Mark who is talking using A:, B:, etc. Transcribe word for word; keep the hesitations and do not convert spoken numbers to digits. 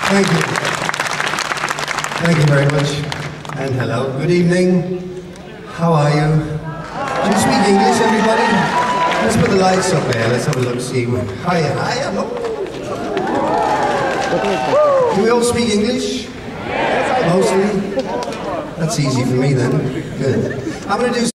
A: Thank you. Thank you very much. And hello. Good evening. How are you? Do you speak English, everybody? Let's put the lights up there. Let's have a look, see. Hi, hi, hello. Do we all speak English? Mostly? That's easy for me then. Good. I'm going to do